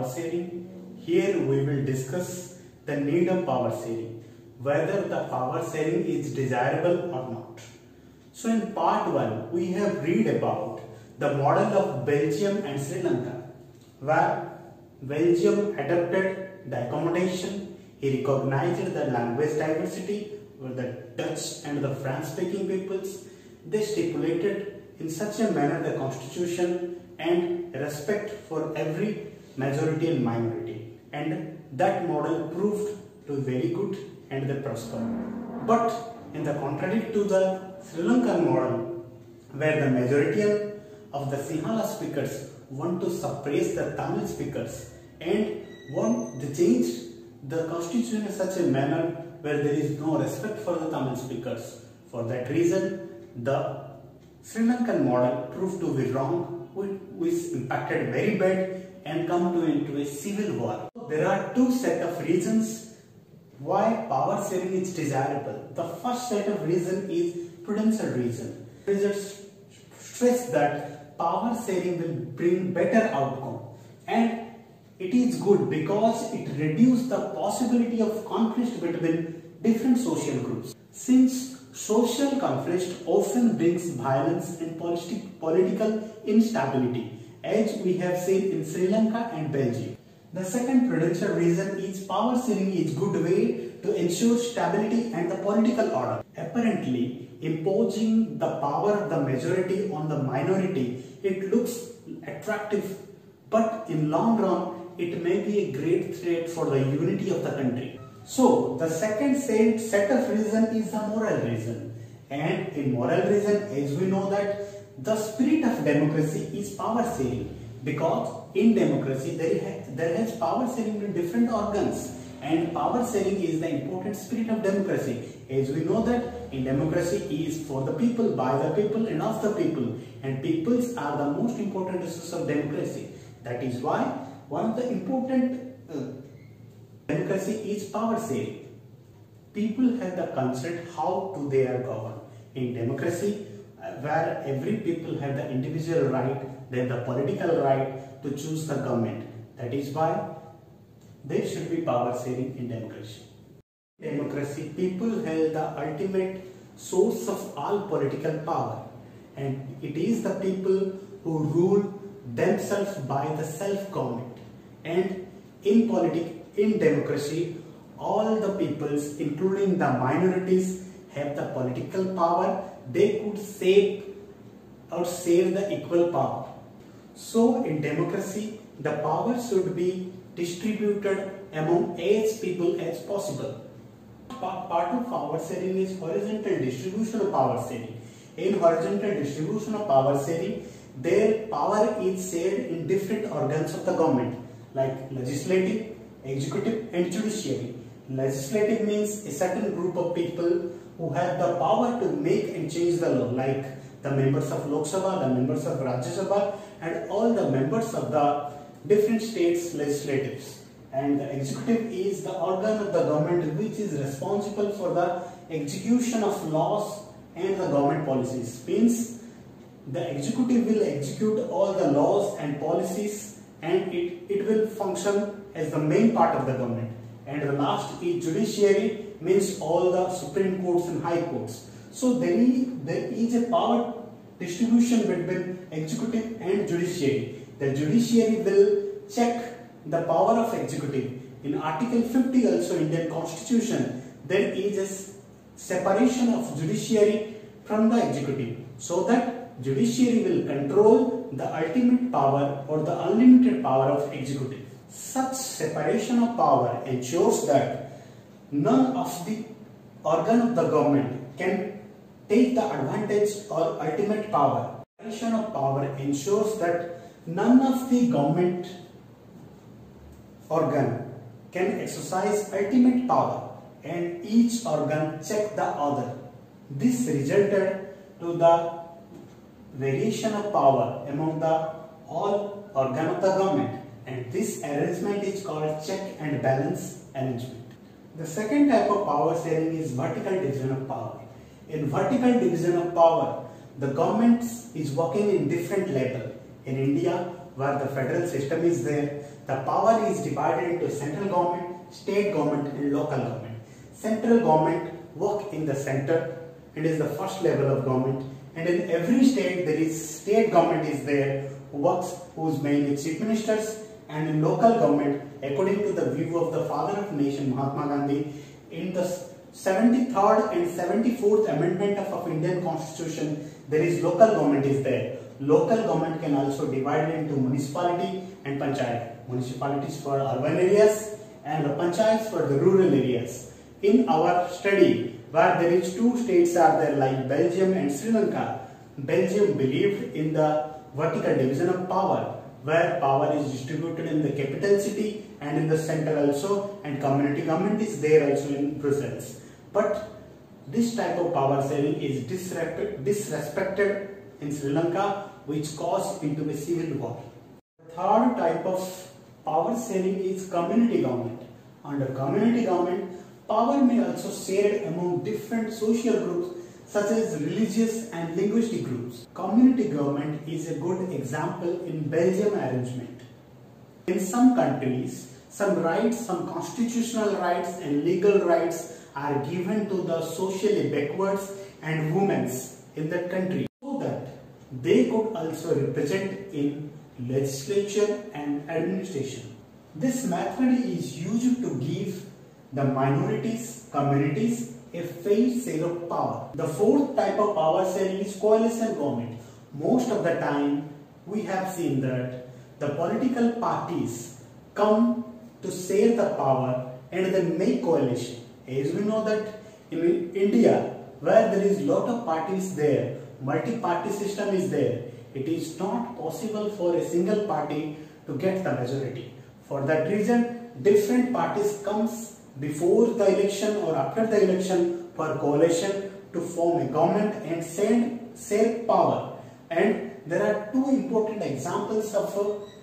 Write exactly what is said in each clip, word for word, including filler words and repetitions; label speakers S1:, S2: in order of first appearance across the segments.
S1: power sharing. Here we will discuss the need of power sharing, whether the power sharing is desirable or not. So in part one, we have read about the model of Belgium and Sri Lanka, where Belgium adopted the accommodation. He recognized the language diversity with the Dutch and the French speaking peoples. They stipulated in such a manner the constitution and respect for every majority and minority, and that model proved to be very good and they prospered. But in the contrary to the Sri Lankan model, where the majority of the Sinhala speakers want to suppress the Tamil speakers and want to change the constitution in such a manner where there is no respect for the Tamil speakers. For that reason, the Sri Lankan model proved to be wrong, which impacted very bad and come to into a civil war. There are two set of reasons why power sharing is desirable. The first set of reason is prudential reason. Research stress that power sharing will bring better outcome, and it is good because it reduces the possibility of conflict between different social groups. Since social conflict often brings violence and politi political instability, as we have seen in Sri Lanka and Belgium. The second prudential reason is power sharing is good way to ensure stability and the political order. Apparently, imposing the power of the majority on the minority, it looks attractive, but in long run, it may be a great threat for the unity of the country. So, the second set of reason is the moral reason. And in moral reason, as we know that the spirit of democracy is power sharing, because in democracy there has, there has power sharing in different organs, and power sharing is the important spirit of democracy. As we know that in democracy is for the people, by the people and of the people, and peoples are the most important resource of democracy. That is why one of the important uh, democracy is power sharing. People have the consent how to they are governed. In democracy, uh, where every people have the individual right, they have the political right to choose the government. That is why there should be power sharing in democracy. In democracy, people have the ultimate source of all political power, and it is the people who rule themselves by the self-government. And in politics, in democracy, all the peoples, including the minorities, have the political power. They could shape or share the equal power. So in democracy, the power should be distributed among as people as possible. Part of power sharing is horizontal distribution of power sharing. In horizontal distribution of power sharing, their power is shared in different organs of the government, like legislative, executive and judiciary. Legislative means a certain group of people who have the power to make and change the law, like the members of Lok Sabha, the members of Rajya Sabha, and all the members of the different states legislatives. And the executive is the organ of the government which is responsible for the execution of laws and the government policies. Means the executive will execute all the laws and policies, and it, it will function as the main part of the government. And the last is judiciary, means all the Supreme Courts and High Courts. So there is, there is a power distribution between executive and judiciary. The judiciary will check the power of executive. In Article fifty also Indian Constitution, there is a separation of judiciary from the executive, so that judiciary will control the ultimate power or the unlimited power of executive. Such separation of power ensures that none of the organ of the government can take the advantage or ultimate power. Separation of power ensures that none of the government organ can exercise ultimate power, and each organ check the other. This resulted to the variation of power among the all organ of the government, and this arrangement is called check and balance arrangement. The second type of power sharing is vertical division of power. In vertical division of power, the government is working in different level. In India, where the federal system is there, the power is divided into central government, state government and local government. Central government work in the center and is the first level of government, and in every state there is state government is there who works, whose mainly chief ministers, and in local government, according to the view of the father of nation Mahatma Gandhi, in the seventy-third and seventy-fourth amendment of, of Indian Constitution, there is local government is there. Local government can also divide into municipality and panchayat. Municipalities for urban areas and the panchayats for the rural areas. In our study, where there is two states are there like Belgium and Sri Lanka, Belgium believed in the vertical division of power, where power is distributed in the capital city and in the center also, and community government is there also in Brussels. But this type of power sharing is disrespected in Sri Lanka, which caused into a civil war. The third type of power sharing is community government. Under community government, power may also shared among different social groups such as religious and linguistic groups. Community government is a good example in Belgium arrangement. In some countries, some rights, some constitutional rights and legal rights are given to the socially backwards and women in that country, so that they could also represent in legislature and administration. This method is used to give the minorities, communities a fair share of power. The fourth type of power sharing is coalition government. Most of the time we have seen that the political parties come to share the power and they make coalition. As we know that in India, where there is lot of parties there, multi-party system is there, it is not possible for a single party to get the majority. For that reason, different parties comes before the election or after the election for coalition to form a government and send share power. And there are two important examples of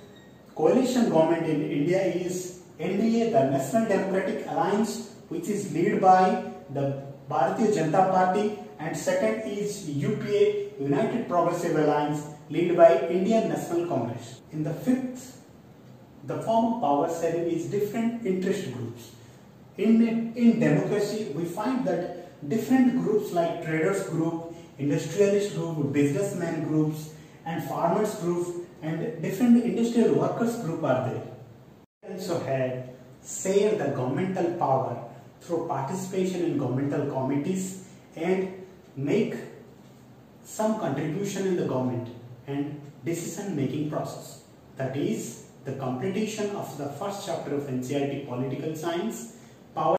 S1: a coalition government in India is N D A, the National Democratic Alliance, which is led by the Bharatiya Janata Party, and second is U P A, United Progressive Alliance, led by Indian National Congress. In the fifth, the form of power sharing is different interest groups. In, in democracy, we find that different groups like traders group, industrialist group, businessman groups, and farmers group, and different industrial workers group are there. We also had share the governmental power through participation in governmental committees and make some contribution in the government and decision making process. That is the completion of the first chapter of N C E R T Political Science. Power